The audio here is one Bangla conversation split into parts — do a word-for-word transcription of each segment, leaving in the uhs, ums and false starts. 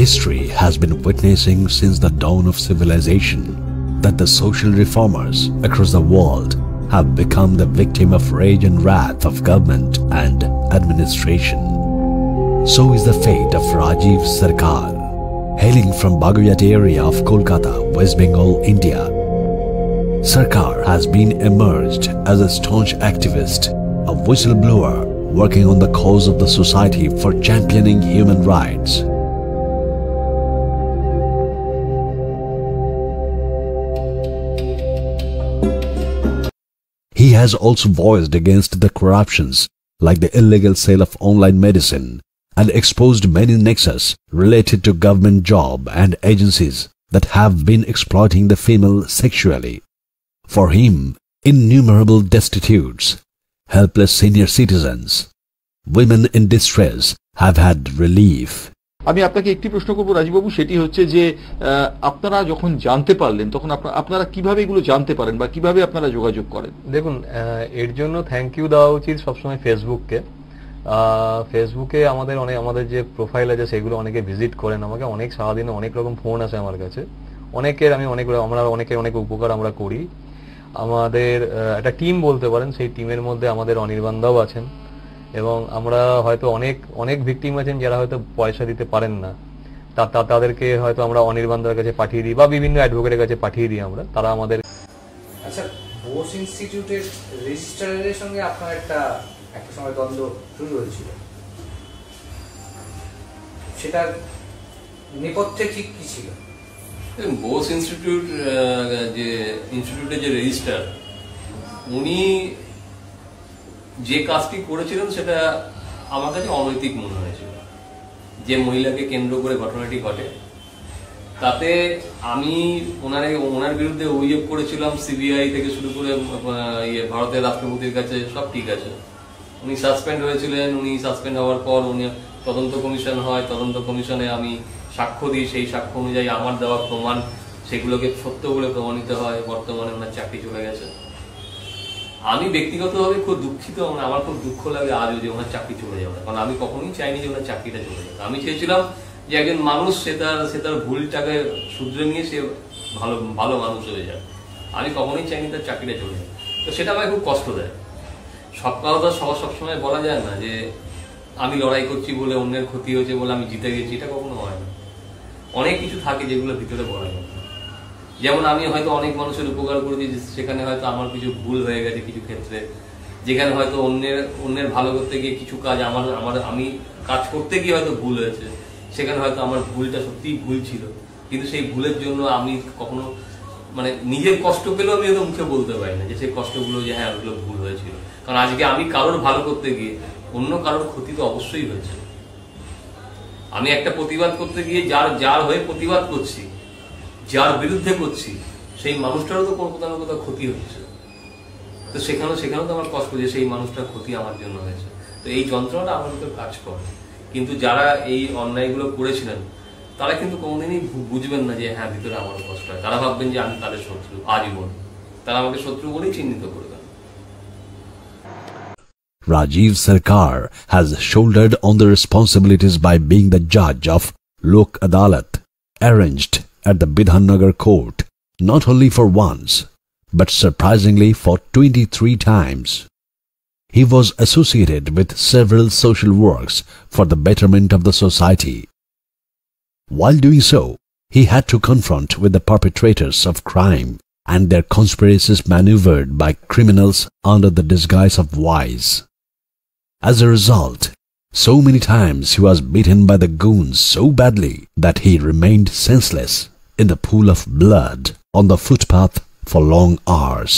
history has been witnessing since the dawn of civilization that the social reformers across the world have become the victim of rage and wrath of government and administration. So is the fate of Rajiv Sarkar, hailing from Baguyat area of Kolkata, West Bengal, India. Sarkar has been emerged as a staunch activist, a whistleblower working on the cause of the society for championing human rights. He has also voiced against the corruptions like the illegal sale of online medicine and exposed many nexus related to government job and agencies that have been exploiting the female sexually. For him, innumerable destitutes, helpless senior citizens, women in distress have had relief. আমি আপনাকে একটি প্রশ্ন করব রাজীব বাবু, সেটি হচ্ছে যে আপনারা যখন জানতে পারলেন তখন আপনারা কিভাবে এগুলো জানতে পারেন বা কিভাবে আপনারা যোগাযোগ করেন? দেখুন, এর জন্য থ্যাংক ইউ দেওয়া উচিত সবসময় ফেসবুককে। ফেসবুকে আমাদের অনেক আমাদের যে প্রোফাইল আছে সেগুলো অনেকে ভিজিট করেন, আমাকে অনেক সারাদিনে অনেক রকম ফোন আসে আমার কাছে, অনেকের আমি অনেক আমরা অনেকে অনেক উপকার আমরা করি। আমাদের একটা টিম বলতে পারেন, সেই টিমের মধ্যে আমাদের অনির্বাণদাও আছেন এবং আমরা হয়তো অনেক অনেক ভিকটিম আছেন যারা হয়তো পয়সা দিতে পারেন না, তাদেরকে হয়তো আমরা অনির্বাণদার কাছে পাঠিয়ে দিই বা বিভিন্ন অ্যাডভোকেটের কাছে পাঠিয়ে দিই আমরা, তারা আমাদের। আচ্ছা, বোস ইনস্টিটিউটের রেজিস্ট্রারের সঙ্গে আপনার একটা একটা সময় দ্বন্দ্ব শুরু হয়েছিল, সেটার নেপথ্যে ঠিক কি ছিল? বোস ইনস্টিটিউট যে ইনস্টিটিউটের যে রেজিস্ট্রার, উনি যে কাজটি করেছিলেন সেটা আমার কাছে অনৈতিক মনে হয়েছিল। যে মহিলাকে কেন্দ্র করে ঘটনাটি ঘটে, তাতে আমি ওনার ওনার বিরুদ্ধে অভিযোগ করেছিলাম সিবিআই থেকে শুরু করে ইয়ে ভারতের রাষ্ট্রপতির কাছে, সব ঠিক আছে। উনি সাসপেন্ড হয়েছিলেন, উনি সাসপেন্ড হওয়ার পর উনি তদন্ত কমিশন হয়, তদন্ত কমিশনে আমি সাক্ষ্য দিই, সেই সাক্ষ্য অনুযায়ী আমার দেওয়া প্রমাণ সেগুলোকে সত্য বলে প্রমাণিত হয়। বর্তমানে ওনার চাকরি চলে গেছে। আমি ব্যক্তিগতভাবে খুব দুঃখিত, আমার খুব দুঃখ লাগে আজও যে ওনার চাকরি চলে যাবে, কারণ আমি কখনোই চাইনি যে ওনার চাকরিটা চলে যাবে। আমি চেয়েছিলাম যে একজন মানুষ সে তার সে তার ভুলটাকে শুধরে নিয়ে সে ভালো ভালো মানুষ হয়ে যায়। আমি কখনোই চাইনি তার চাকরিটা চলে যাবে, তো সেটা আমাকে খুব কষ্ট দেয়। সব কথা সবার সবসময় বলা যায় না যে আমি লড়াই করছি বলে অন্যের ক্ষতি হয়েছে বলে আমি জিতে গেছি, এটা কখনো হয় না। অনেক কিছু থাকে যেগুলো ভিতরে বলা যায় না। যেমন আমি হয়তো অনেক মানুষের উপকার করেছি, সেখানে হয়তো আমার কিছু ভুল হয়ে গেছে কিছু ক্ষেত্রে, যেখানে হয়তো অন্যের অন্যের ভালো করতে গিয়ে কিছু কাজ আমার আমার আমি কাজ করতে গিয়ে হয়তো ভুল হয়েছে, সেখানে হয়তো আমার ভুলটা সত্যিই ভুল ছিল, কিন্তু সেই ভুলের জন্য আমি কখনো মানে নিজের কষ্ট পেলেও আমি হয়তো মুখে বলতে পারি না যে সেই কষ্টগুলো যে হ্যাঁ ওগুলো ভুল হয়েছিল। কারণ আজকে আমি কারোর ভালো করতে গিয়ে অন্য কারোর ক্ষতি তো অবশ্যই হয়েছে। আমি একটা প্রতিবাদ করতে গিয়ে যার যার হয়ে প্রতিবাদ করছি, যার বিরুদ্ধে করছি, সেই মানুষটারও তো কোথাও না কোথাও ক্ষতি হচ্ছে। তো সেখানেও সেখানেও তো আমার কষ্ট যে সেই মানুষটার ক্ষতি আমার জন্য হয়েছে। তো এই যন্ত্রণাটা আমার ভিতর কাজ করে। কিন্তু যারা এই অন্যায়গুলো করেছিলেন তারা কিন্তু কোনোদিনই বুঝবেন না যে হ্যাঁ ভিতরে আমার কষ্ট হয়। তারা ভাববেন যে আমি তাদের শত্রু আজীবন, তারা আমাকে শত্রু বলেই চিহ্নিত করবেন। Rajiv Sarkar has shouldered on the responsibilities by being the judge of Lok Adalat, arranged at the Bidhannagar court, not only for once, but surprisingly for twenty-three times. He was associated with several social works for the betterment of the society. While doing so, he had to confront with the perpetrators of crime and their conspiracies maneuvered by criminals under the disguise of wise. As a result, so many times he was beaten by the goons so badly that he remained senseless in the pool of blood on the footpath for long hours.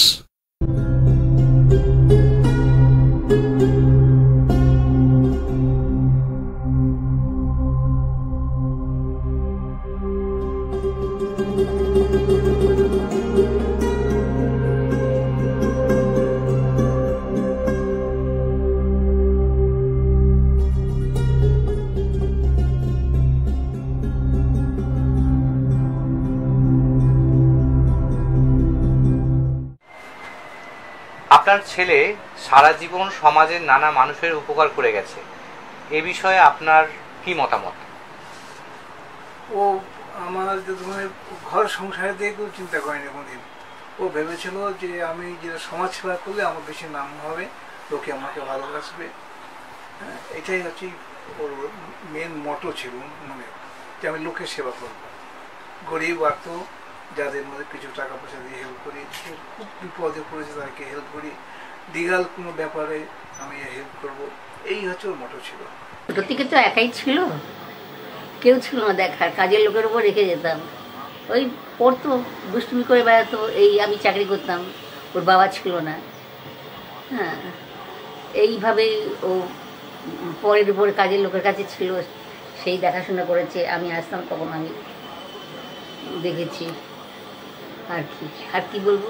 আপনার ছেলে সারা জীবন সমাজের নানা মানুষের উপকার করে গেছে, এ বিষয়ে আপনার কি মতামত? ও আমার যে ধরনের ঘর সংসারের দিকে কেউ চিন্তা করেনি কোনোদিন। ও ভেবেছিল যে আমি যেটা সমাজ সেবা করলে আমার বেশি নাম হবে, লোকে আমাকে ভালোবাসবে। হ্যাঁ, এটাই হচ্ছে ওর মেন মটো ছিল মনে, যে আমি লোকের সেবা করব, গরিব আর্ত যাদের মধ্যে কিছু টাকা পয়সা দিয়ে হেল্প করি, খুব বিপদে পড়েছে তাদেরকে হেল্প করি, লিগাল কোনো ব্যাপারে আমি হেল্প করব, এই হচ্ছে ওর মটো ছিল। ছোটো থেকে তো একাই ছিল, কেউ ছিল না দেখার, কাজের লোকের উপর রেখে যেতাম। ওই পড়তো, দুষ্টুমি করে বেড়াতো, এই আমি চাকরি করতাম, ওর বাবা ছিল না। হ্যাঁ, এইভাবেই ও পরের উপরে কাজের লোকের কাছে ছিল, সেই দেখাশোনা করেছে। আমি আসতাম তখন আমি দেখেছি। আর কি আর কি বলবো।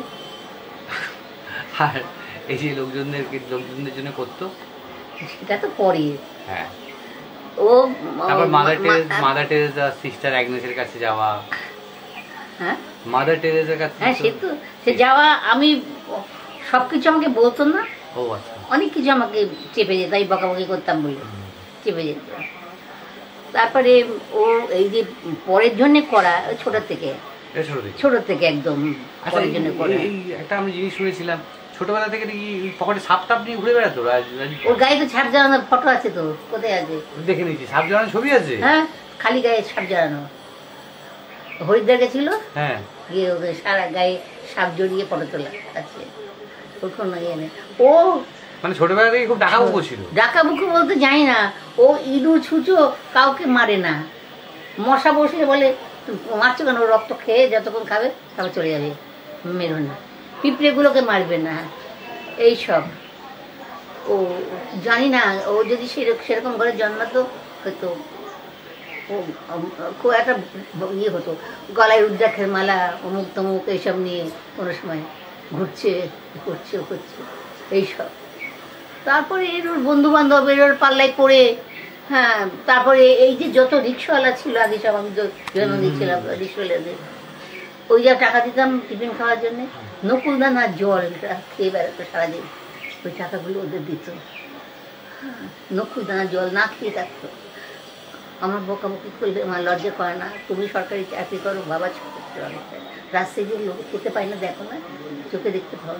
আর এই যে লোকজনদের লোকজনদের জন্য করতো, সেটা তো পরে। হ্যাঁ, ও তারপর Mother Teresa Mother Teresa sister অ্যাগনেসের কাছে যাওয়া। হ্যাঁ, মাদার টেরেসার কাছে, হ্যাঁ সে তো সে যাওয়া, আমি সব কিছু আমাকে বলতো না। ও আচ্ছা, অনেক কিছু আমাকে চেপে যেত, আমি বকাবকি করতাম বলে চেপে যেত। তারপরে ও এই যে পরের জন্য করা, ছোট থেকে ছোট থেকে একদম পরের জন্য করা। একটা আমি জিনিস শুনেছিলাম, ছোটবেলা থেকে কি পকেটে সাপ টাপ নিয়ে ঘুরে বেড়াতো? ওর গায়ে তো ছাপ জড়ানোর ফটো আছে, তো কোথায় আছে দেখে নিয়েছি, সাপ জড়ানোর ছবি আছে। হ্যাঁ, খালি গায়ে সাপ জড়ানো। হরিদ্বার গেছিল, হ্যাঁ, গিয়ে ওকে সারা গায়ে সাপ জড়িয়ে ফটো তোলা আছে। ওর কোনো ইয়ে নেই। ও মানে ছোটবেলা থেকে খুব ডাকাবুকো ছিল। ডাকাবুকো বলতে জানি না, ও ইঁদুর ছুঁচো কাউকে মারে না। মশা বসলে বলে মারছো কেন, রক্ত খেয়ে যতক্ষণ খাবে তারপর চলে যাবে, মেরো না। পিঁপড়েগুলোকে মারবে না, এইসব। ও জানি না, ও যদি সেরকম ঘরে জন্মাতো হয়তো ও খুব একটা ইয়ে হতো, গলায় রুদ্রাক্ষের মালা, অমুক তমুক এইসব নিয়ে কোনো সময় ঘুরছে, করছে করছে এইসব। তারপরে এর ওর বন্ধু বান্ধবের ওর পাল্লায় পড়ে, হ্যাঁ, তারপরে এই যে যত রিক্সাওয়ালা ছিল আগে, সব আমি তো জন্ম দিয়েছিলাম রিক্সাওয়ালাদের, ওই যা টাকা দিতাম টিফিন খাওয়ার জন্য, নকুলদানা জল খেয়ে বেড়াতো সারাদিন, ওই টাকাগুলো ওদের দিত। নকুলদানা জল না খেয়ে থাকতো। আমার বকাবকি করলে আমার লজ্জা করে না, তুমি সরকারি চাকরি করো, বাবা ছোট রাস্তায় যে লোক খেতে পাই না, দেখো না, চোখে দেখতে পাও।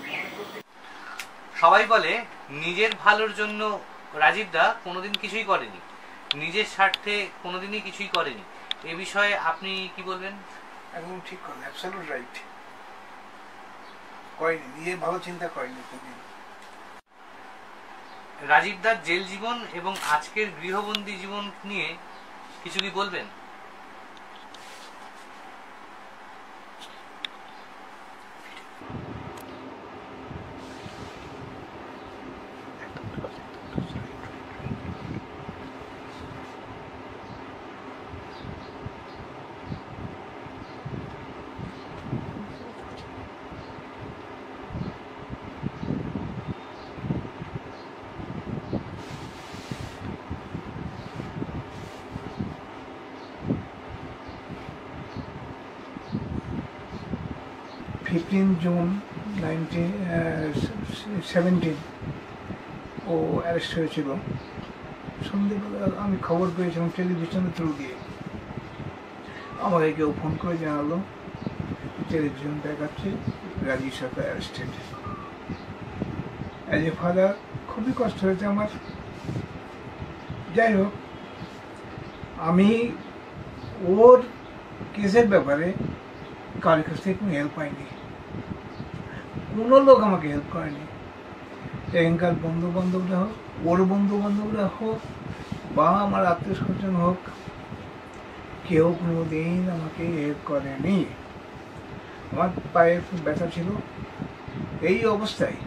সবাই বলে নিজের ভালোর জন্য রাজীব দা কোনোদিন কিছুই করেনি, নিজের স্বার্থে কোনোদিনই কিছুই করেনি। এ বিষয়ে আপনি কি বলবেন? একদম ঠিক কথা, অ্যাবসলিউট রাইট। করেনি, নিজে ভালো চিন্তা করেনি কোনদিন। রাজীব দার জেল জীবন এবং আজকের গৃহবন্দী জীবন নিয়ে কিছু কি বলবেন? ফিফটিন জুন নাইনটিন সেভেন্টিন ও অ্যারেস্ট হয়েছিল। সন্ধ্যেবেলা আমি খবর পেয়েছিলাম টেলিভিশনের থ্রু দিয়ে। আমাকে কেউ ফোন করে জানালো টেলিভিশন দেখাচ্ছে Rajib Sarkar arrested. As a father খুবই কষ্ট হয়েছে আমার। যাই হোক, আমি ওর কেসের ব্যাপারে কারোর কাছ থেকে কোনো হেল্প পাইনি, কোনো লোক আমাকে হেল্প করেনি। এখানকার বন্ধু বান্ধবরা হোক, ওর বন্ধু বান্ধবরা হোক, বা আমার আত্মীয় স্বজন হোক, কেউ কোনো দিন আমাকে হেল্প করেনি। আমার পায়ে খুব ব্যথা ছিল। এই অবস্থায়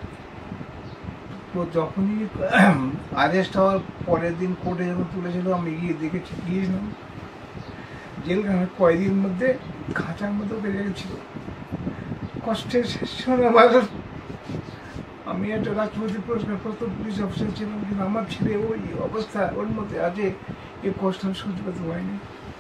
যখনই আরেস্ট হওয়ার পরের দিন কোর্টে যখন তুলেছিল, আমি গিয়ে দেখেছি, গিয়েছিলাম জেলখানার কয়েদির মধ্যে খাঁচার মধ্যে বেড়ে গেছিল। কষ্টের শেষ আমার, আমি একটা রাষ্ট্রপতি পুরস্কারপ্রাপ্ত পুলিশ অফিসার ছিলাম, কিন্তু আমার ছেলে ওই অবস্থা ওর মধ্যে আছে, এই কষ্ট আমি সহ্য করতে পারিনি।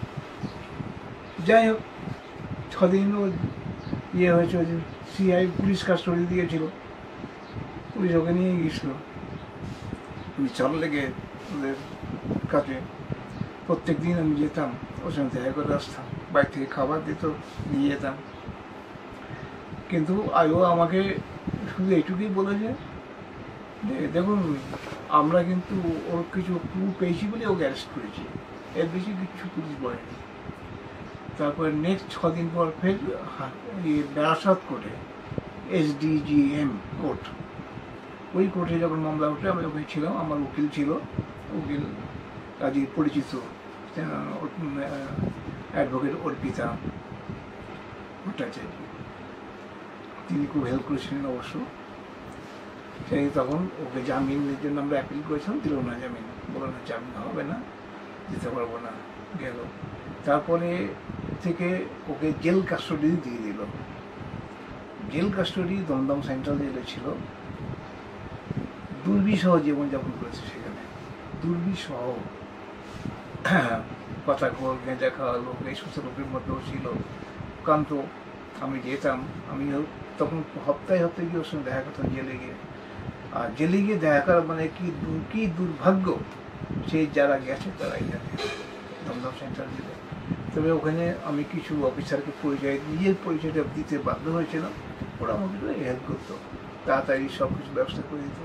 যাই হোক, ছদিন ও ইয়ে হয়েছে, যে সিআই পুলিশ কাস্টডি দিয়েছিল, পুলিশ ওকে নিয়ে গিয়েছিল বিচার লেগে ওদের কাছে। প্রত্যেক দিন আমি যেতাম, ওর সঙ্গে দেখা করে আসতাম, বাইরে থেকে খাবার দিত, নিয়ে যেতাম। কিন্তু আয়ও আমাকে শুধু এইটুকুই বলেছে যে দেখুন আমরা কিন্তু ওর কিছু ক্লু পেয়েছি বলে ওকে অ্যারেস্ট করেছি, এর বেশি কিছু পুলিশ বলেনি। তারপরে নেক্সট ছদিন পর ফের বারাসাত কোর্টে, S D J M court, ওই কোর্টে যখন মামলা উঠে আমি ওখানে ছিলাম, আমার উকিল ছিল, উকিল কাজী পরিচিত অ্যাডভোকেট অর্পিতা ভট্টাচার্য, তিনি খুব হেল্প করেছিলেন অবশ্য। সেই তখন ওকে জামিনের জন্য আমরা অ্যাপিল করেছিলাম, দিল না জামিন, বলো না জামিন হবে না, দিতে পারবো না, গেল। তারপরে থেকে ওকে জেল কাস্টডি দিয়ে দিল। জেল কাস্টডি দমদম সেন্ট্রাল জেলে ছিল। দুর্বিষহ জীবনযাপন করেছে সেখানে, দুর্বিষহ, কথা খোল, গেঁজা খাওয়া লোক, এই সমস্ত লোকের মধ্যেও ছিল। কান্ত, আমি যেতাম, আমি তখন হপ্তাহে হপ্তাহে গিয়ে ওর সঙ্গে দেখা করতাম জেলে গিয়ে। আর জেলে গিয়ে দেখা করা মানে কি কি দুর্ভাগ্য, সেই যারা গেছে তারাই জানে দমদম সেন্ট্রাল জেলে। তবে ওখানে আমি কিছু অফিসারকে পরিচয়, নিজের পরিচয়টা দিতে বাধ্য হয়েছিলাম, ওরা আমাকে হেল্প করতো, তাড়াতাড়ি সব কিছু ব্যবস্থা করে দিত।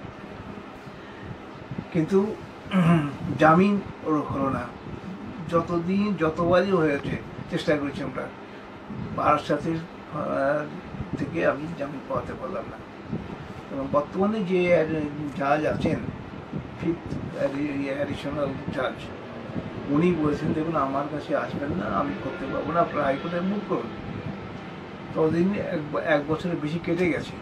কিন্তু জামিন ওর হলো না। যতদিন যতবারই হয়েছে চেষ্টা করেছি আমরা, বারাসাতের থেকে আমি জামিন পাওয়াতে পারলাম না। এবং বর্তমানে যে জাজ আছেন, ফিফথ অ্যাডিশনাল জাজ, উনি বলেছেন দেখুন আমার কাছে আসবেন না, আমি করতে পারবো না, আপনার হাইকোর্টে মুভ করুন। ততদিন এক বছরের বেশি কেটে গেছে।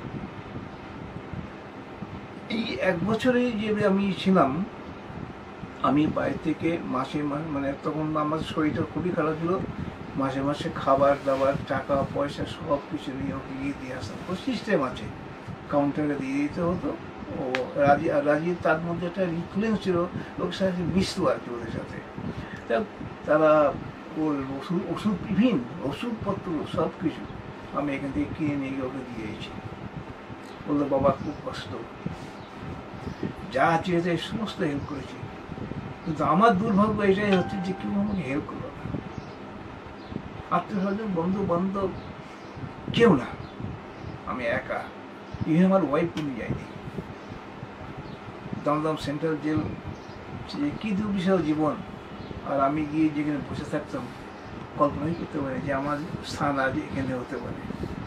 এই এক বছরে যে আমি ছিলাম, আমি বাইরে থেকে মাসে মানে তখন আমার শরীরটা খুবই খারাপ ছিল, মাসে মাসে খাবার দাবার টাকা পয়সা সব কিছু নিয়ে ওকে গিয়ে দিয়ে আসতাম। ও সিস্টেম আছে, কাউন্টারে দিয়ে দিতে হতো। ও রাজি রাজি তার মধ্যে একটা ইনফ্লুয়েন্স ছিল, লোকের সাথে মিশতো আর কি ওদের সাথে। তারা ওর ওষুধ ওষুধ বিভিন্ন ওষুধপত্র সব কিছু আমি এখান থেকে কিনে নিয়ে গিয়ে ওকে দিয়েছি। বললো বাবা খুব কষ্ট, যা চেয়েছে সমস্ত হেল্প করেছি, কিন্তু আমার দুর্ভাগ্য এটাই হচ্ছে যে কেউ আমাকে হেল্প করলো না। আত্মীয় স্বজন, বন্ধু বান্ধব কেউ না, আমি একা। ইভেন আমার ওয়াইফ নিয়ে যায়নি। দমদম সেন্ট্রাল জেল কি দুর্বিষহ জীবন, আর আমি গিয়ে যেখানে বসে থাকতাম কল্পনাই করতে পারি যে আমার স্থান আজ এখানে হতে পারে।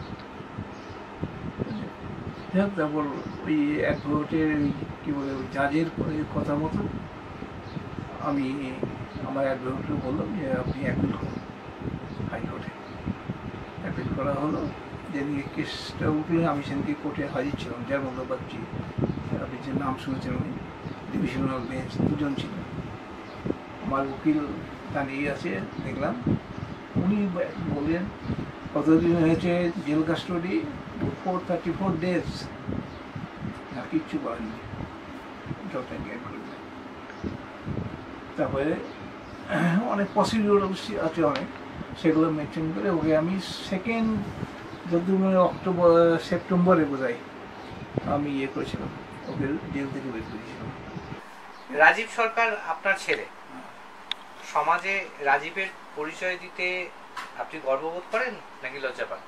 তারপর ওই এক ভোটের কি বলে জাজের কথা মতো আমি আমার অ্যাডভোকেটকে বললাম যে আপনি অ্যাপিল করুন হাইকোর্টে। অ্যাপিল করা হলো। যেদিকে কেসটা উঠলে আমি সেদিকে কোর্টে হাজির ছিলাম, যার মধ্যে বাচ্চি, আপনি যে নাম শুনেছেন উনি ডিভিশনাল বেঞ্চ দুজন ছিলেন। আমার উকিল দাঁড়িয়ে আছে দেখলাম, উনি বললেন কতদিন হয়েছে jail custody, four thirty four days না, কিচ্ছু করেননি, জবটা জ্ঞান করলেন। তারপরে অনেক প্রসিডিউর আছে অনেক, সেগুলো মেনটেন করে ওকে আমি সেকেন্ড যদি মানে অক্টোবর সেপ্টেম্বরে বোধহয় আমি ইয়ে করেছিলাম, ওকে জেল থেকে বের করেছিলাম। রাজীব সরকার আপনার ছেলে, সমাজে রাজীবের পরিচয় দিতে আপনি গর্ববোধ করেন নাকি লজ্জা পান?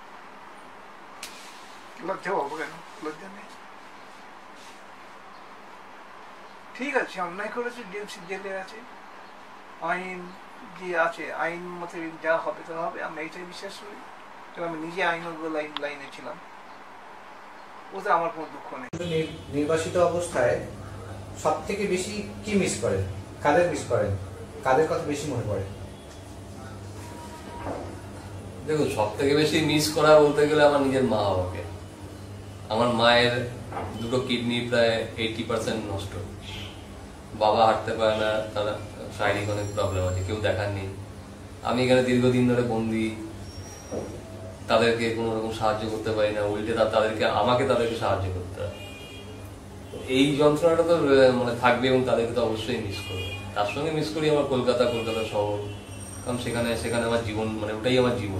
লজ্জা পাবো কেন, লজ্জা নেই। ঠিক আছে, অন্যায় করেছে, জেল জেলে আছে, আইন যে আছে আইন মতে যা হবে তা হবে, আমি এইটাই বিশ্বাস করি। আমি নিজে আইনজ্ঞ লাইন লাইনে ছিলাম, ওতে আমার কোনো দুঃখ নেই। নির্বাসিত অবস্থায় সব থেকে বেশি কি মিস করেন, কাদের মিস করেন, কাদের কথা বেশি মনে পড়ে? দেখুন, সব থেকে বেশি মিস করা বলতে গেলে আমার নিজের মা বাবাকে। আমার মায়ের দুটো কিডনি প্রায় এইটি পার্সেন্ট নষ্ট, বাবা হাঁটতে পারে না, তারা শারীরিক অনেক প্রবলেম আছে, কেউ দেখার নেই। আমি এখানে দীর্ঘদিন ধরে বন্দি, তাদেরকে কোনো রকম সাহায্য করতে পারি না, উল্টে তাদেরকে আমাকে তাদেরকে সাহায্য করতে হয়। এই যন্ত্রণাটা তো মানে থাকবে এবং তাদেরকে তো অবশ্যই মিস করবে। তার সঙ্গে মিস করি আমার কলকাতা, কলকাতা শহর, কারণ সেখানে সেখানে আমার জীবন, মানে ওটাই আমার জীবন।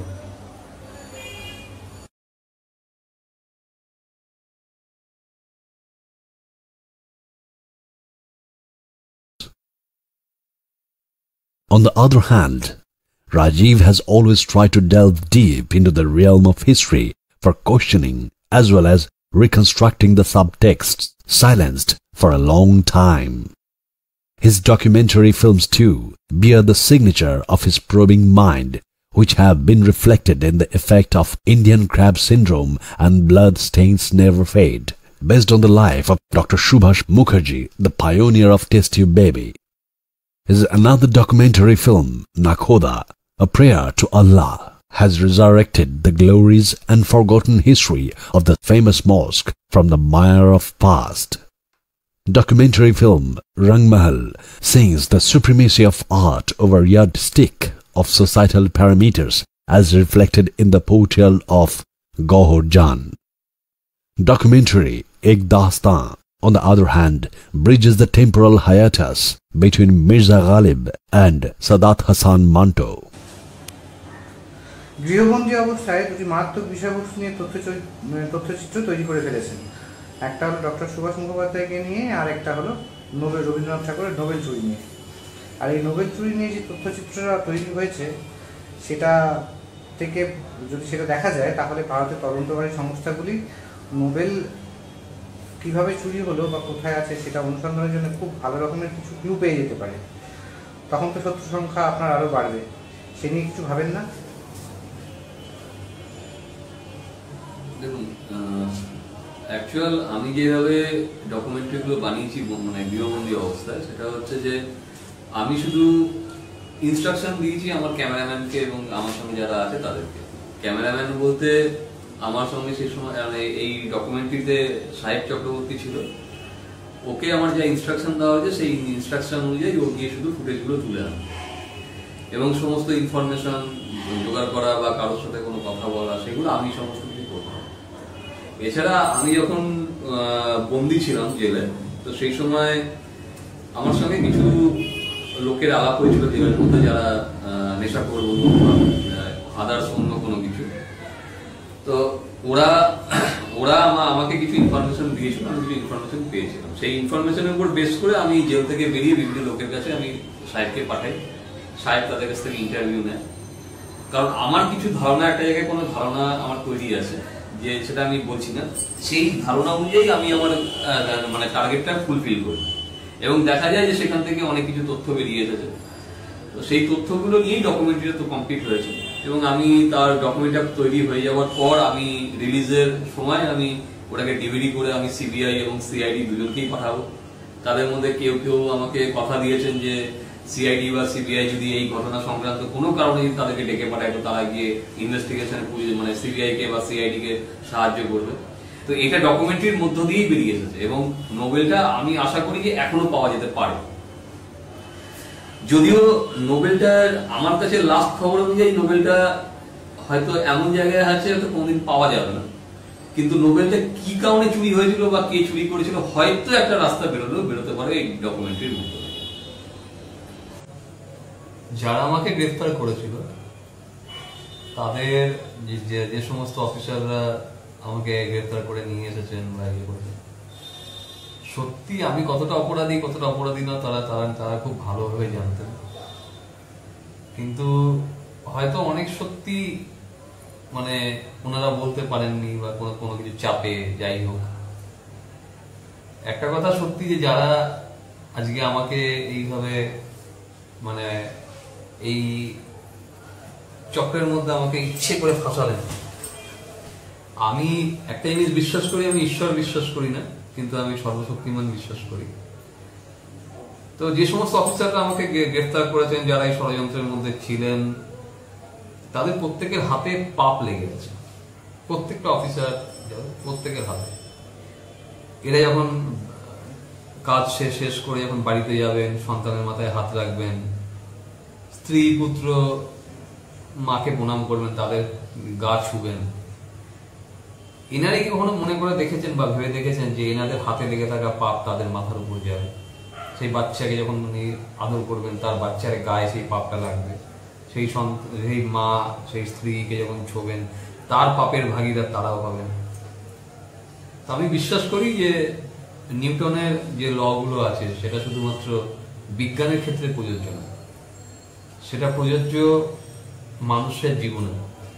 On the other hand, Rajiv has always tried to delve deep into the realm of history for questioning as well as reconstructing the subtexts silenced for a long time. His documentary films too bear the signature of his probing mind, which have been reflected in the effect of Indian crab syndrome and Blood Stains Never Fade, based on the life of Doctor Subhash Mukherjee, the pioneer of Test Tube Baby. His another documentary film, Nakhoda, A Prayer to Allah, has resurrected the glories and forgotten history of the famous mosque from the mire of past. Documentary film Rang Mahal sings the supremacy of art over yardstick of societal parameters as reflected in the portrayal of Gauhar Jan. Documentary Ek Dastan, on the other hand, bridges the temporal hiatus between Mirza Ghalib and Sadat Hasan Manto. গৃহবন্দী অবস্থায় দুটি মারাত্মক বিষয়বস্তু নিয়ে তথ্যচিত্র তৈরি করে ফেলেছেন। একটা হলো ডক্টর সুভাষ মুখোপাধ্যায়কে নিয়ে, আর একটা হলো নোবেল রবীন্দ্রনাথ ঠাকুরের নোবেল চুরি নিয়ে। আর এই নোবেল চুরি নিয়ে যে তথ্যচিত্রটা তৈরি হয়েছে সেটা থেকে যদি সেটা দেখা যায় তাহলে ভারতের তদন্তকারী সংস্থাগুলি নোবেল কীভাবে চুরি হলো বা কোথায় আছে সেটা অনুসন্ধানের জন্য খুব ভালো রকমের কিছু ক্লু পেয়ে যেতে পারে। তখন তো শত্রু সংখ্যা আপনার আরও বাড়বে। সে নিয়ে কিছু ভাবেন না? দেখুন, অ্যাকচুয়াল আমি যেভাবে ডকুমেন্টারিগুলো বানিয়েছি মানে গৃহবন্দী অবস্থায়, সেটা হচ্ছে যে আমি শুধু ইনস্ট্রাকশন দিয়েছি আমার ক্যামেরাম্যানকে এবং আমার সঙ্গে যারা আছে তাদেরকে। ক্যামেরাম্যান বলতে আমার সঙ্গে সেই সময় এই ডকুমেন্টারিতে সাহেব চক্রবর্তী ছিল। ওকে আমার যা ইনস্ট্রাকশন দেওয়া হয়েছে সেই ইনস্ট্রাকশন অনুযায়ী ও গিয়ে শুধু ফুটেজগুলো তুলে আনে এবং সমস্ত ইনফরমেশন জোগাড় করা বা কারোর সাথে কোনো কথা বলা সেগুলো আমি সমস্ত কিছু করতাম। এছাড়া আমি যখন বন্দি ছিলাম জেলে, তো সেই সময় আমার সঙ্গে কিছু লোকের আলাপ হয়েছিল জেলের মধ্যে, যারা নেশাখোর বলুন বা আদার্স অন্য কোনো কিছু। তো ওরা ওরা আমাকে কিছু ইনফরমেশন দিয়েছিল, আমি কিছু ইনফরমেশন পেয়েছিলাম। সেই ইনফরমেশনের উপর বেস করে আমি জেল থেকে বেরিয়ে বিভিন্ন লোকের কাছে আমি সাহেবকে পাঠাই। সাহেব তাদের কাছ থেকে ইন্টারভিউ নেয়, কারণ আমার কিছু ধারণা, একটা জায়গায় কোনো ধারণা আমার তৈরি আছে যে সেটা আমি বলছি না, সেই ধারণা অনুযায়ী আমি আমার মানে টার্গেটটা ফুলফিল করি এবং দেখা যায় যে সেখান থেকে অনেক কিছু তথ্য বেরিয়ে এসেছে। তো সেই তথ্যগুলো নিয়েই ডকুমেন্টারিটা তো কমপ্লিট হয়েছে এবং আমি তার ডকুমেন্টটা তৈরি হয়ে যাওয়ার পর আমি রিলিজের সময় আমি ওটাকে ডিভিডি করে আমি সিবিআই এবং সিআইডি দুজনকেই পাঠাবো। তাদের মধ্যে কেউ কেউ আমাকে কথা দিয়েছেন যে সিআইডি বা সিবিআই যদি এই ঘটনা সংক্রান্ত কোনো কারণে তাদেরকে ডেকে পাঠায় তো তারা গিয়ে ইনভেস্টিগেশন মানে সিবিআই কে বা সিআইডি কে সাহায্য করবে। তো এটা ডকুমেন্টারির মধ্য দিয়েই বেরিয়ে এসেছে এবং নোবেলটা আমি আশা করি যে এখনো পাওয়া যেতে পারে। যদিও নোবেলটা আমার কাছে লাস্ট খবর অনুযায়ী নোবেলটা হয়তো এমন জায়গায় আছে হয়তো কোনোদিন পাওয়া যাবে না, কিন্তু নোবেলটা কি কারণে চুরি হয়েছিল বা কে চুরি করেছিল হয়তো একটা রাস্তা বেরোলেও বেরোতে পারে এই ডকুমেন্টারির মধ্যে। যারা আমাকে গ্রেফতার করেছিল তাদের যে যে সমস্ত অফিসাররা আমাকে গ্রেফতার করে নিয়ে এসেছেন বা ইয়ে করেছেন, সত্যি আমি কতটা অপরাধী কতটা অপরাধী না তারা তারা তারা খুব ভালোভাবে জানতেন। কিন্তু হয়তো অনেক সত্যি মানে ওনারা বলতে পারেননি বা কোনো কোনো কিছু চাপে, যাই হোক। একটা কথা সত্যি যে যারা আজকে আমাকে এইভাবে মানে এই চক্রের মধ্যে আমাকে ইচ্ছে করে ফাঁসালেন, আমি একটা জিনিস বিশ্বাস করি, আমি ঈশ্বর বিশ্বাস করি না, কিন্তু আমি সর্বশক্তিমান বিশ্বাস করি। তো যে সমস্ত অফিসাররা আমাকে গ্রেফতার করেছেন, যারা এই ষড়যন্ত্রের মধ্যে ছিলেন, তাদের প্রত্যেকের হাতে পাপ লেগে গেছে। প্রত্যেকটা অফিসার প্রত্যেকের হাতে। এরা যখন কাজ শেষ শেষ করে যখন বাড়িতে যাবেন, সন্তানের মাথায় হাত রাখবেন, স্ত্রী পুত্র মাকে প্রণাম করবেন, তাদের গা ছুবেন, এনারা কি কখনো মনে করে দেখেছেন বা ভেবে দেখেছেন যে এনাদের হাতে লেগে থাকা পাপ তাদের মাথার উপর যাবে? সেই বাচ্চাকে যখন উনি আদর করবেন তার বাচ্চার গায়ে সেই পাপটা লাগবে, সেই সেই মা সেই স্ত্রীকে যখন ছোবেন তার পাপের ভাগিদার তারাও পাবেন। আমি বিশ্বাস করি যে নিউটনের যে লগুলো আছে সেটা শুধুমাত্র বিজ্ঞানের ক্ষেত্রে প্রযোজ্য না, সেটা প্রযোজ্য মানুষের জীবনে।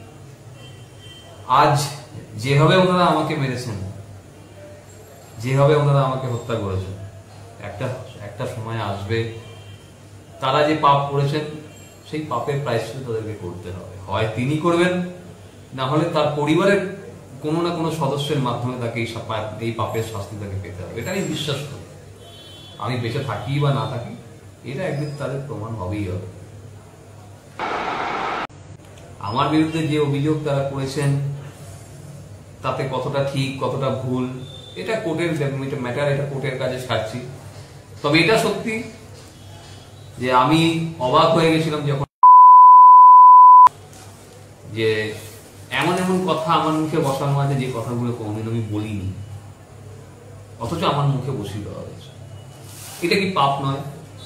আজ যেভাবে ওনারা আমাকে মেরেছেন, যেভাবে ওনারা আমাকে হত্যা করেছেন, একটা একটা সময় আসবে তারা যে পাপ করেছেন সেই পাপের প্রায়শ্চিত্ত তাদেরকে করতে হবে। হয় তিনি করবেন, না হলে তার পরিবারের কোনো না কোনো সদস্যের মাধ্যমে তাকে এই পাপের শাস্তি তাকে পেতে হবে। এটা আমি বিশ্বাস করি। আমি বেঁচে থাকি বা না থাকি, এটা একদিন তাদের প্রমাণ হবেই হবে। আমার বিরুদ্ধে যে অভিযোগ তারা করেছেন তাতে কতটা ঠিক কতটা ভুল এটা কোর্টের ম্যাটার, এটা কোর্টের কাছে ছাড়ছি। তবে এটা সত্যি যে আমি অবাক হয়ে গেছিলাম যখন যে এমন এমন কথা আমার মুখে বসানো আছে যে কথাগুলো কোনদিন আমি বলিনি, অথচ আমার মুখে বসিয়ে দেওয়া হয়েছে। এটা কি পাপ নয়?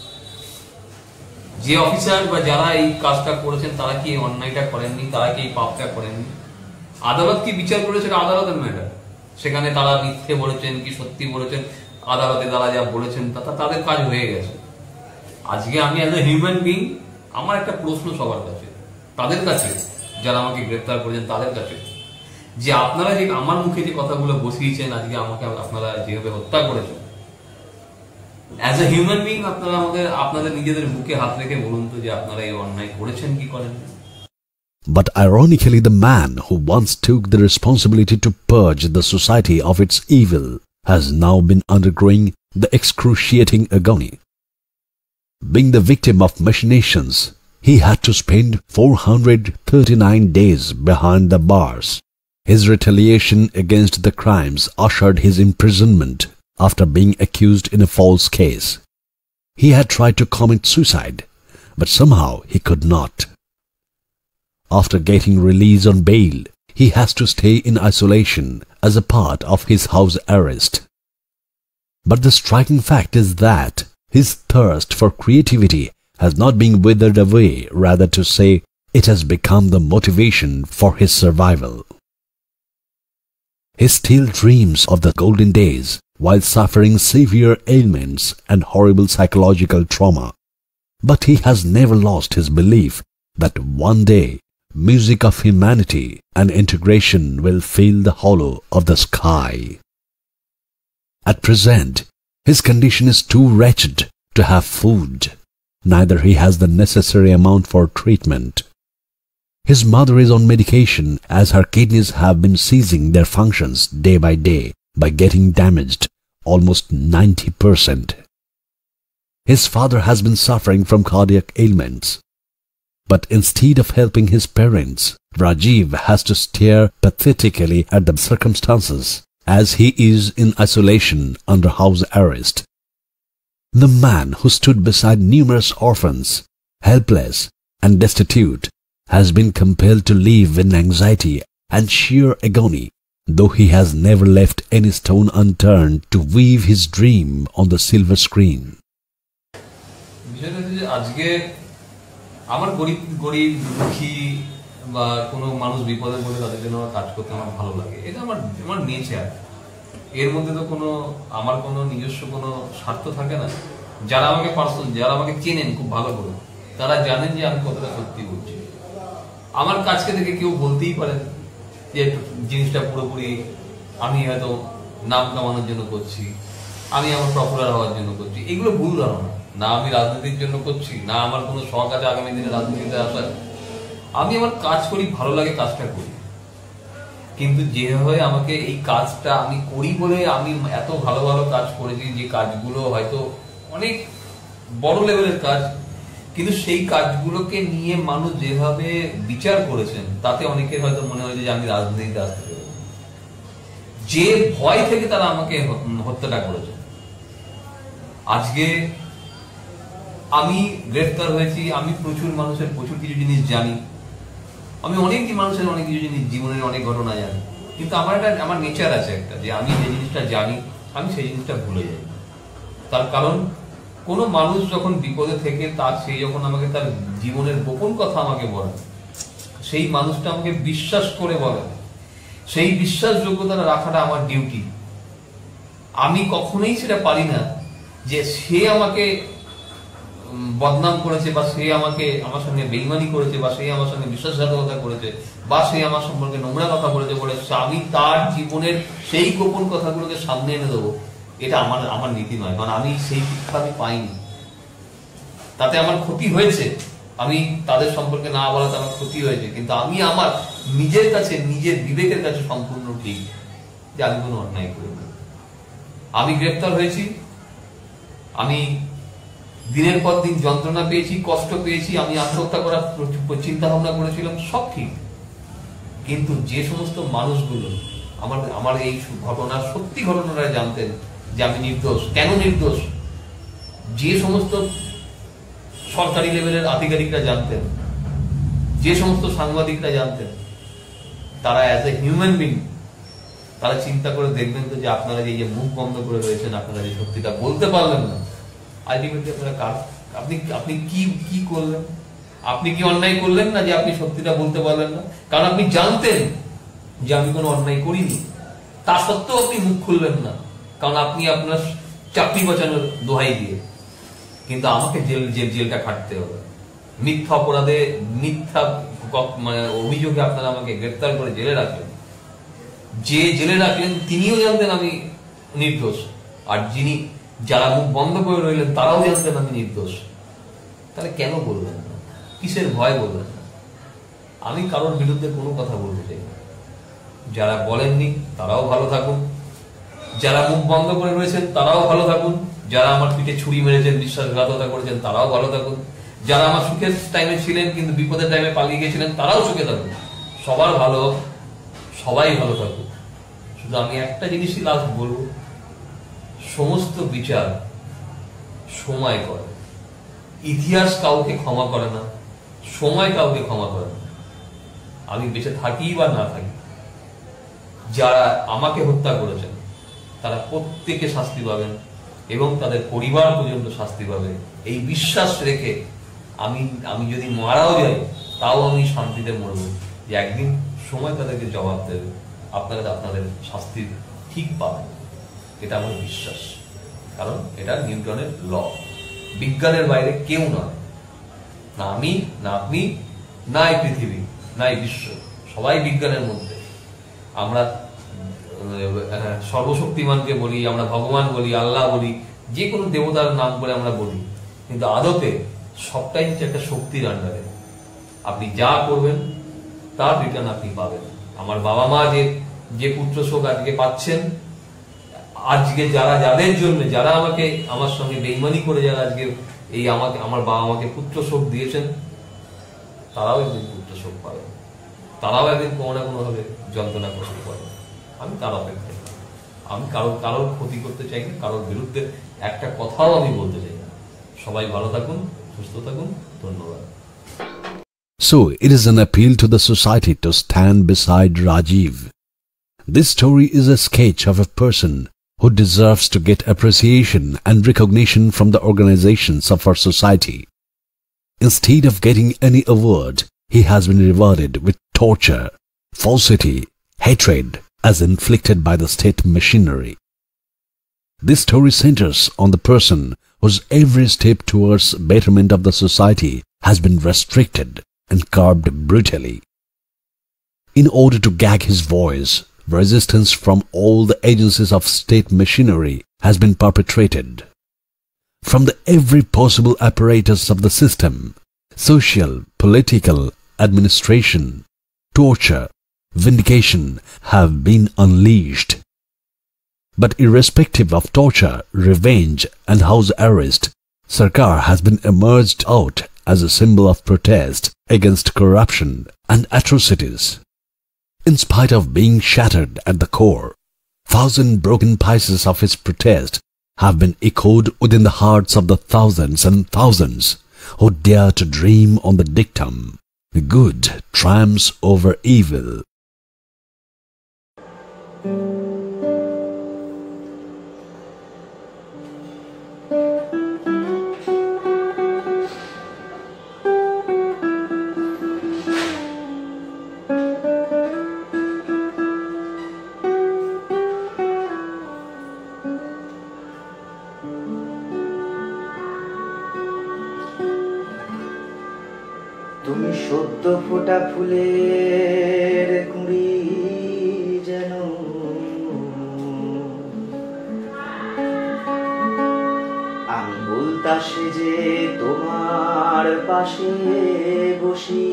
যে অফিসার বা যারা এই কাজটা করেছেন তারা কি এই অন্যায়টা করেননি? তারা কি এই পাপটা করেননি? আদালত কি বিচার করেছেন? আদালতের ম্যাটার। সেখানে তারা মিথ্যে বলেছেন কি সত্যি বলেছেন, আদালতে তারা যা বলেছেন তা তাদের কাজ হয়ে গেছে। আজকে আমি অ্যাজ এ হিউম্যান বিং আমার একটা প্রশ্ন সবার কাছে, তাদের কাছে যারা আমাকে গ্রেফতার করেছেন তাদের কাছে, যে আপনারা যে আমার মুখে যে কথাগুলো বসিয়েছেন, আজকে আমাকে আপনারা যেভাবে হত্যা করেছেন, অ্যাজ এ হিউম্যান বিং আপনারা আমাদের আপনাদের নিজেদের বুকে হাত রেখে বলুন তো যে আপনারা এই অন্যায় করেছেন কি করেন। But ironically, the man who once took the responsibility to purge the society of its evil has now been undergoing the excruciating agony. Being the victim of machinations, he had to spend four hundred thirty-nine days behind the bars. His retaliation against the crimes ushered his imprisonment after being accused in a false case. He had tried to commit suicide, but somehow he could not. After getting release on bail, he has to stay in isolation as a part of his house arrest. But the striking fact is that his thirst for creativity has not been withered away, rather to say, it has become the motivation for his survival. He still dreams of the golden days while suffering severe ailments and horrible psychological trauma. But he has never lost his belief that one day music of humanity and integration will fill the hollow of the sky. At present, his condition is too wretched to have food. Neither he has the necessary amount for treatment. His mother is on medication as her kidneys have been ceasing their functions day by day by getting damaged almost ninety percent. His father has been suffering from cardiac ailments. But instead of helping his parents, Rajiv has to stare pathetically at the circumstances as he is in isolation under house arrest. The man who stood beside numerous orphans, helpless and destitute, has been compelled to live in anxiety and sheer agony, though he has never left any stone unturned to weave his dream on the silver screen. আমার গরিব গরিব দুঃখী বা কোনো মানুষ বিপদে পড়ে তাদের জন্য কাজ করতে আমার ভালো লাগে, এটা আমার আমার নেচার। এর মধ্যে তো কোনো আমার কোনো নিজস্ব কোনো স্বার্থ থাকে না। যারা আমাকে পার্সোনাল, যারা আমাকে চেনেন খুব ভালো করে, তারা জানেন যে আমি কতটা সত্যি বলছি। আমার কাজকে দেখে কেউ বলতেই পারেন যে জিনিসটা পুরোপুরি আমি হয়তো নাম কামানোর জন্য করছি, আমি আমার পপুলার হওয়ার জন্য করছি। এগুলো ভুল ধারণা। না আমি রাজনীতির জন্য করছি, না আমার কোনো শখ আছে আগামী দিনে রাজনীতিতে আসার। আমি আমার কাজ করি, ভালো লাগে কাজটা করি। কিন্তু যেভাবে আমাকে এই কাজটা আমি করি বলে আমি এত ভালো ভালো কাজ করেছি, যে কাজগুলো হয়তো অনেক বড় লেভেলের কাজ, কিন্তু সেই কাজগুলোকে নিয়ে মানুষ যেভাবে বিচার করেছেন তাতে অনেকের হয়তো মনে হয়েছে যে আমি রাজনীতিতে আসতে পারবো। যে ভয় থেকে তারা আমাকে হত্যাটা করেছে। আজকে আমি গ্রেফতার হয়েছি, আমি প্রচুর মানুষের প্রচুর কিছু জিনিস জানি, আমি অনেক মানুষের অনেক কিছু জিনিস জীবনের অনেক ঘটনা জানি, কিন্তু আমার একটা আমার নেচার আছে একটা, যে আমি যে জিনিসটা জানি আমি সেই জিনিসটা ভুলে যাই। তার কারণ কোনো মানুষ যখন বিপদে থেকে তার সেই যখন আমাকে তার জীবনের গোপন কথা আমাকে বলে, সেই মানুষটা আমাকে বিশ্বাস করে বলে, সেই বিশ্বাসযোগ্যতা রাখাটা আমার ডিউটি। আমি কখনোই সেটা পারি না যে সে আমাকে বদনাম করেছে, বা সে আমাকে আমার সঙ্গে বেইমানি করেছে, বা সে আমার সঙ্গে বিশ্বাসঘাতকতা করেছে, বা সে আমার সম্পর্কে নোংরা কথা বলেছে বলে আমি তার জীবনের সেই গোপন কথাগুলোকে সামনে এনে দেবো, এটা আমার আমার নীতি নয়। কারণ আমি সেই শিক্ষা আমি পাইনি, তাতে আমার ক্ষতি হয়েছে। আমি তাদের সম্পর্কে না বলাতে আমার ক্ষতি হয়েছে, কিন্তু আমি আমার নিজের কাছে, নিজের বিবেকের কাছে সম্পূর্ণ ঠিক যে আমি কোনো অন্যায় করিনি। আমি গ্রেফতার হয়েছি, আমি দিনের পর দিন যন্ত্রণা পেয়েছি, কষ্ট পেয়েছি, আমি আত্মহত্যা করার চিন্তা ভাবনা করেছিলাম, সব ঠিক। কিন্তু যে সমস্ত মানুষগুলো আমার আমার এই ঘটনার সত্যি ঘটনাটা জানতেন যে আমি নির্দোষ, কেন নির্দোষ, যে সমস্ত সরকারি লেভেলের আধিকারিকরা জানতেন, যে সমস্ত সাংবাদিকরা জানতেন, তারা অ্যাজ এ হিউম্যান বিং তারা চিন্তা করে দেখবেন তো যে আপনারা যে মুখ বন্ধ করে রয়েছেন, আপনারা যে সত্যিটা বলতে পারলেন না, আলটিমেটলি আপনারা কার আপনি আপনি কি কি করলেন? আপনি কি অন্যায় করলেন না যে আপনি সত্যিটা বলতে পারলেন না? কারণ আপনি জানতেন যে আমি কোনো অন্যায় করিনি, তা সত্ত্বেও আপনি মুখ খুললেন না, কারণ আপনি আপনার চাকরি বাঁচানোর দোহাই দিয়ে। কিন্তু আমাকে জেল জেল জেলটা খাটতে হবে, মিথ্যা অপরাধে, মিথ্যা মানে অভিযোগে আপনারা আমাকে গ্রেফতার করে জেলে রাখলেন। যে জেলে রাখলেন তিনিও জানতেন আমি নির্দোষ, আর যিনি যারা মুখ বন্ধ করে রইলেন তারাও জানতেন আমি নির্দোষ। তাহলে কেন বলবেন না? কিসের ভয় বলবেন না? আমি কারোর বিরুদ্ধে কোনো কথা বলতে চাই না। যারা বলেননি তারাও ভালো থাকুন, যারা মুখ বন্ধ করে রয়েছেন তারাও ভালো থাকুন, যারা আমার পিঠে ছুরি মেরেছেন, বিশ্বাসঘাতকতা করেছেন তারাও ভালো থাকুন, যারা আমার সুখের টাইমে ছিলেন কিন্তু বিপদের টাইমে পালিয়ে গিয়েছিলেন তারাও সুখে থাকুন। সবার ভালো, সবাই ভালো থাকুক। শুধু আমি একটা জিনিসই লাস্ট বলবো, সমস্ত বিচার সময় করে, ইতিহাস কাউকে ক্ষমা করে না, সময় কাউকে ক্ষমা করে না। আমি বেঁচে থাকি বা না থাকি, যারা আমাকে হত্যা করেছেন তারা প্রত্যেকে শাস্তি পাবেন এবং তাদের পরিবার পর্যন্ত শাস্তি পাবে, এই বিশ্বাস রেখে আমি আমি যদি মারাও যাই তাও আমি শান্তিতে মরব, যে একদিন সময় তাদেরকে জবাব দেবে, আপনারা আপনাদের শাস্তি ঠিক পাবেন। এটা আমার বিশ্বাস, কারণ এটা নিউটনের ল, বিজ্ঞানের বাইরে কেউ নয়, না আমি, না আপনি, না এই পৃথিবী, না এই বিশ্ব, সবাই বিজ্ঞানের মধ্যে। আমরা সর্বশক্তিমানকে বলি, আমরা ভগবান বলি, আল্লাহ বলি, যে কোনো দেবতার নাম করে আমরা বলি, কিন্তু আদতে সবটাই হচ্ছে একটা শক্তির আন্ডারে। আপনি যা করবেন তার রিটার্ন আপনি পাবেন। আমার বাবা মা যে যে পুত্র শোক আজকে পাচ্ছেন, আজকে যারা যাদের জন্য যারা আমাকে আমার সঙ্গে বেইমানি করে যারা আজকে এই আমাকে আমার বাবা মাকে পুত্র শোক দিয়েছেন, তারাও একদিন পুত্র শোক পাবে, তারাও একদিন কোনো না কোনো ভাবে যন্ত্রণা করতে পারে। আমি তার অপেক্ষায়, আমি কারোর কারোর ক্ষতি করতে চাই না, কারোর বিরুদ্ধে একটা কথাও আমি বলতে চাই না। সবাই ভালো থাকুন, সুস্থ থাকুন, ধন্যবাদ। So it is an appeal to the society to stand beside Rajiv. This story is a sketch of a person who deserves to get appreciation and recognition from the organizations of our society. Instead of getting any award, he has been rewarded with torture, falsity, hatred as inflicted by the state machinery. This story centers on the person whose every step towards betterment of the society has been restricted and curbed brutally. In order to gag his voice, resistance from all the agencies of state machinery has been perpetrated. From the every possible apparatus of the system, social, political, administration, torture, vindication have been unleashed. But irrespective of torture, revenge and house arrest, Sarkar has been emerged out as a symbol of protest against corruption and atrocities. In spite of being shattered at the core, thousand broken pieces of his protest have been echoed within the hearts of the thousands and thousands who dare to dream on the dictum, good triumphs over evil. তুমি সদ্য ফোটা ফুলের কুঁড়ি যেন, আমি বলতা সেজে তোমার পাশে বসি।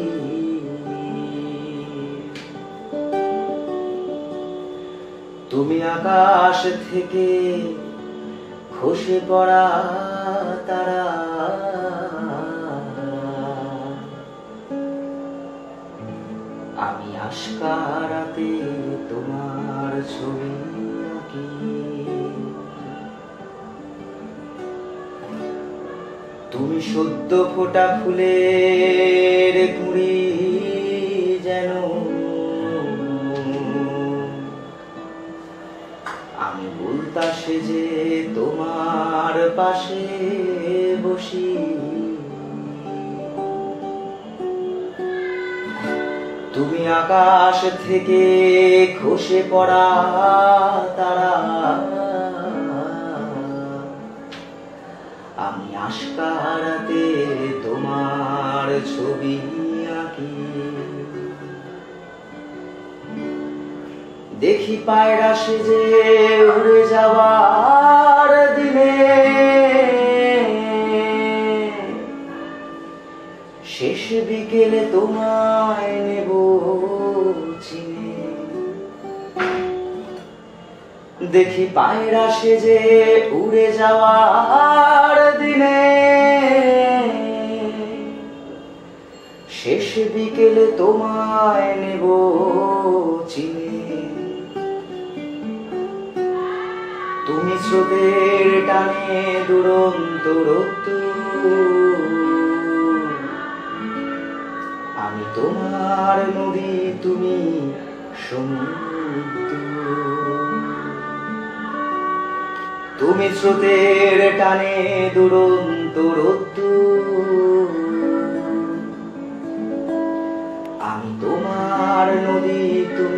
তুমি আকাশ থেকে খসে পড়া তারা, আমি আশকারাতে তোমার ছবি আঁকি। তুমি সদ্য ফোটা ফুলের কুঁড়ি যেন, আমি বলতা সেজে তোমার পাশে বসি। তুমি আকাশ থেকে খসে পড়া তারা, আমি আশকারাতে তোমার ছবি আঁকি। দেখি পায়রা সেজে উড়ে যাওয়ার দিনে, শেষ বিকেলে তোমায় নেব চিনে। দেখি পায়রা সেজে উড়ে যাওয়ার দিনে, শেষ বিকেলে তোমায় নেব চিনে। তুমি স্রোতের টানে দুরন্ত রোদ্দুর, আমি তোমার নদী তুমি সমুদ্র। তুমি স্রোতের টানে দুরন্ত রোদ্দুর, আমি তোমার নদী তুমি